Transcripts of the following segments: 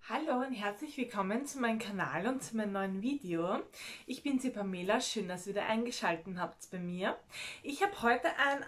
Hallo und herzlich willkommen zu meinem Kanal und zu meinem neuen Video. Ich bin die Pamela, schön, dass ihr wieder eingeschaltet habt bei mir. Ich habe heute ein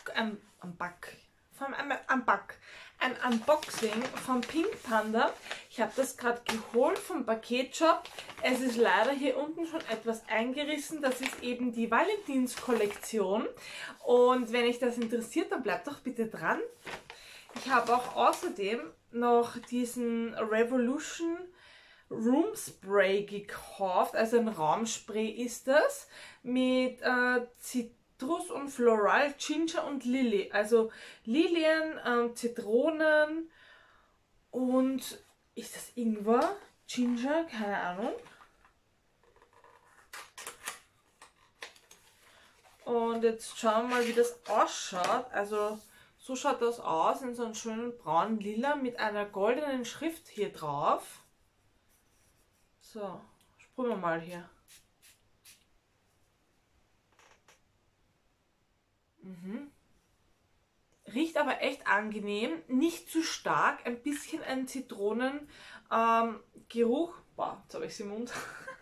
Unboxing von Pink Panda. Ich habe das gerade geholt vom Paketshop. Es ist leider hier unten schon etwas eingerissen. Das ist eben die Valentinskollektion. Und wenn euch das interessiert, dann bleibt doch bitte dran. Ich habe auch außerdem noch diesen Revolution Room Spray gekauft, also ein Raumspray ist das, mit Zitrus und Floral, Ginger und Lilly, also Lilien, Zitronen und ist das Ingwer, Ginger, keine Ahnung. Und jetzt schauen wir mal, wie das ausschaut. Also so schaut das aus, in so einem schönen braun-lila mit einer goldenen Schrift hier drauf. So, sprühen wir mal hier. Riecht aber echt angenehm, nicht zu stark, ein bisschen ein Zitronengeruch. Boah, jetzt habe ich es im Mund.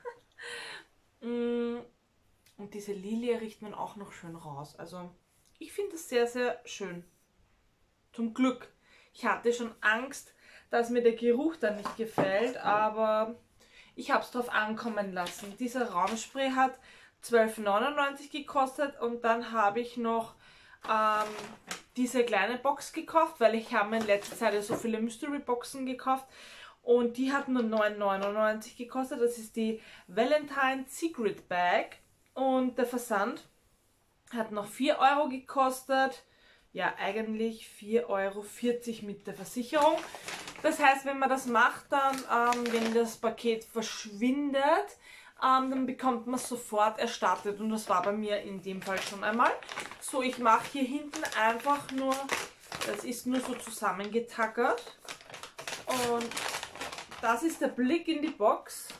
Und diese Lilie riecht man auch noch schön raus. Also ich finde es sehr, sehr schön. Zum Glück. Ich hatte schon Angst, dass mir der Geruch dann nicht gefällt, aber ich habe es drauf ankommen lassen. Dieser Raumspray hat 12,99 gekostet und dann habe ich noch diese kleine Box gekauft, weil ich habe in letzter Zeit ja so viele Mystery Boxen gekauft und die hat nur 9,99 gekostet. Das ist die Valentine Secret Bag und der Versand hat noch 4 Euro gekostet. Ja, eigentlich 4,40 € mit der Versicherung. Das heißt, wenn man das macht, dann, wenn das Paket verschwindet, dann bekommt man es sofort erstattet. Und das war bei mir in dem Fall schon einmal. So, ich mache hier hinten einfach nur, das ist nur so zusammengetackert. Und das ist der Blick in die Box.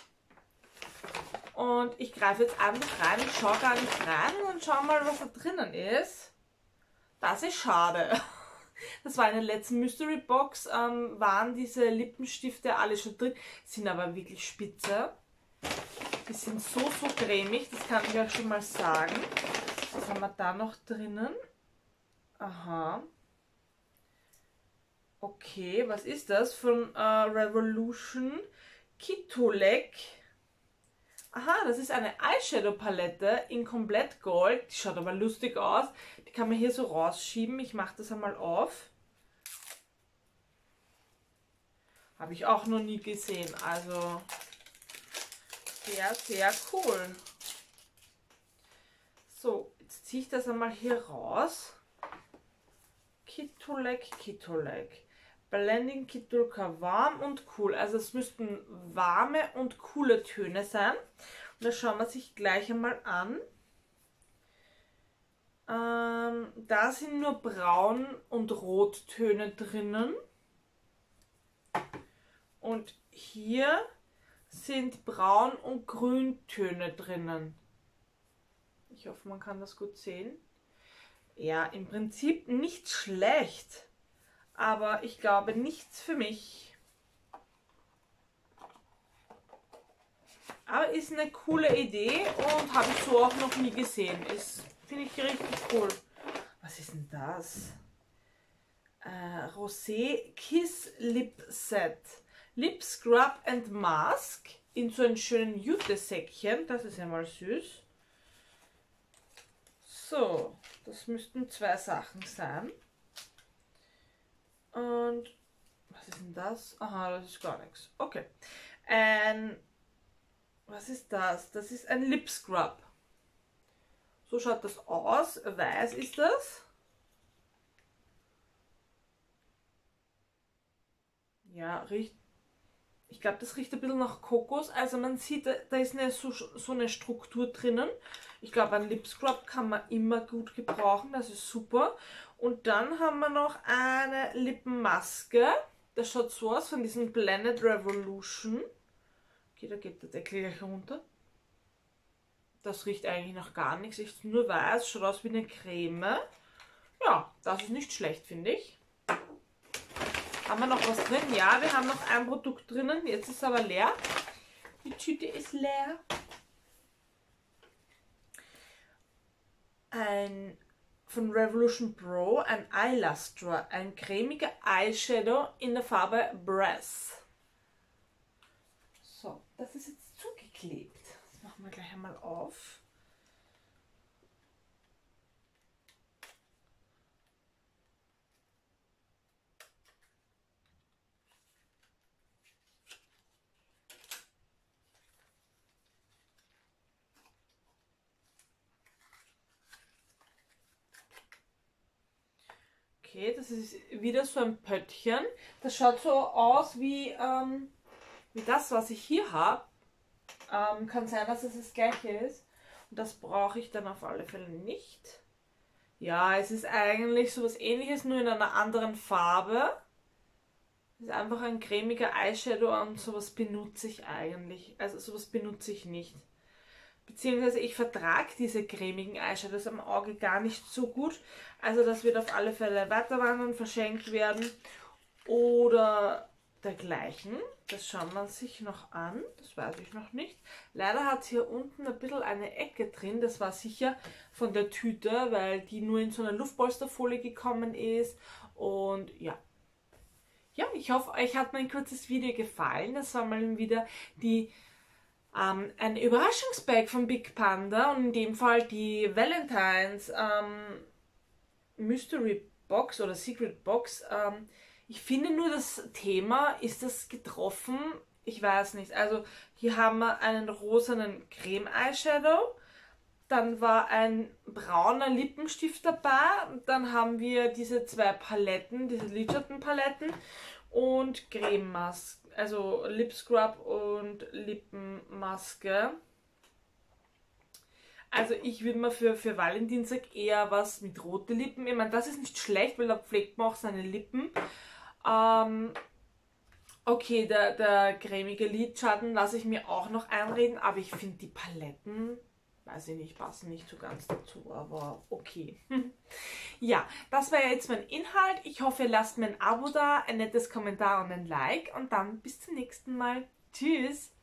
Und ich greife jetzt einfach rein, ich schaue gar nicht rein und schau mal, was da drinnen ist. Das ist schade. Das war in der letzten Mystery Box, waren diese Lippenstifte alle schon drin, sind aber wirklich spitze. Die sind so cremig, das kann ich euch schon mal sagen. Was haben wir da noch drinnen? Aha. Okay, was ist das? Von Revolution Kitolek. Aha, das ist eine Eyeshadow-Palette in komplett Gold. Die schaut aber lustig aus. Die kann man hier so rausschieben. Ich mache das einmal auf. Habe ich auch noch nie gesehen. Also sehr, sehr cool. So, jetzt ziehe ich das einmal hier raus. Kitolek, Kitolek. Blending Kitulka, warm und cool. Also es müssten warme und coole Töne sein. Und das schauen wir sich gleich einmal an. Da sind nur Braun- und Rottöne drinnen. Und hier sind Braun- und Grüntöne drinnen. Ich hoffe, man kann das gut sehen. Ja, im Prinzip nicht schlecht. Aber ich glaube, nichts für mich. Aber ist eine coole Idee und habe ich so auch noch nie gesehen. Finde ich richtig cool. Was ist denn das? Rosé Kiss Lip Set. Lip Scrub and Mask in so einem schönen Jute-Säckchen. Das ist ja mal süß. So, das müssten 2 Sachen sein. Und was ist denn das? Aha, das ist gar nichts. Okay. Was ist das? Das ist ein Lip Scrub. So schaut das aus. Weiß ist das. Ja, riecht. Ich glaube, das riecht ein bisschen nach Kokos. Also man sieht, da ist so eine Struktur drinnen. Ich glaube, ein Lip Scrub kann man immer gut gebrauchen. Das ist super. Und dann haben wir noch eine Lippenmaske. Das schaut so aus von diesem Planet Revolution. Okay, da geht der Deckel gleich runter. Das riecht eigentlich nach gar nichts. Ist nur weiß, schaut aus wie eine Creme. Ja, das ist nicht schlecht, finde ich. Haben wir noch was drin? Ja, wir haben noch ein Produkt drinnen. Jetzt ist es aber leer. Die Tüte ist leer. Von Revolution Pro, ein Eyelustre, ein cremiger Eyeshadow in der Farbe Brass. So, das ist jetzt zugeklebt. Das machen wir gleich einmal auf. Okay, das ist wieder so ein Pöttchen. Das schaut so aus wie das, was ich hier habe. Kann sein, dass es das gleiche ist. Und das brauche ich dann auf alle Fälle nicht. Ja, es ist eigentlich so was Ähnliches, nur in einer anderen Farbe. Es ist einfach ein cremiger Eyeshadow und sowas benutze ich eigentlich. Also sowas benutze ich nicht. Beziehungsweise ich vertrage diese cremigen Eyeshadows am Auge gar nicht so gut. Also das wird auf alle Fälle weiterwandern, verschenkt werden oder dergleichen. Das schaut man sich noch an, das weiß ich noch nicht. Leider hat es hier unten ein bisschen eine Ecke drin. Das war sicher von der Tüte, weil die nur in so einer Luftpolsterfolie gekommen ist. Und ja. Ja, ich hoffe, euch hat mein kurzes Video gefallen. Das war mal wieder ein Überraschungsbag von Big Panda und in dem Fall die Valentine's Mystery Box oder Secret Box. Ich finde nur, das Thema, ist das getroffen? Ich weiß nicht. Also hier haben wir einen rosanen Creme Eyeshadow, dann war ein brauner Lippenstift dabei, dann haben wir diese zwei Paletten, diese Lidschattenpaletten und Crememaske. Also Lip Scrub und Lippenmaske. Also ich würde mir für Valentinstag eher was mit rote Lippen. Ich meine, das ist nicht schlecht, weil da pflegt man auch seine Lippen. Okay, der cremige Lidschatten lasse ich mir auch noch einreden, aber ich finde die Paletten, weiß ich nicht, passen nicht so ganz dazu, aber okay. Ja, das war jetzt mein Inhalt. Ich hoffe, ihr lasst mir ein Abo da, ein nettes Kommentar und ein Like und dann bis zum nächsten Mal. Tschüss!